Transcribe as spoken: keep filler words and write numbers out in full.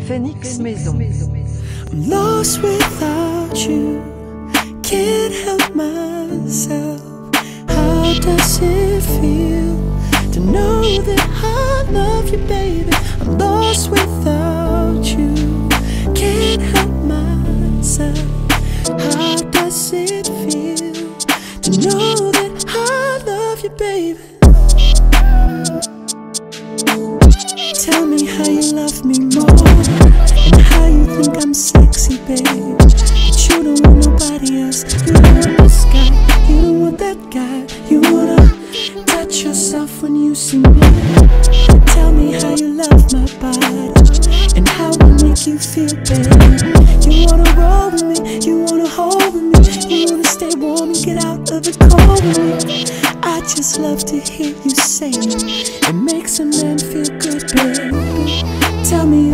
Phoenix Maison. I'm lost without you, can't help myself. How does it feel to know that I love you, baby? I'm lost without you, can't help myself. How does it feel to know that I love you, baby? Tell me how you love me more, and how you think I'm sexy, babe. But you don't want nobody else. You don't want this guy, you don't want that guy. You wanna touch yourself when you see me. Tell me how you love my body, and how I make you feel, babe. You wanna roll with me, you wanna hold with me, you wanna stay warm and get out of the cold with me. I just love to hear you say it. It makes a man feel good, baby. Tell me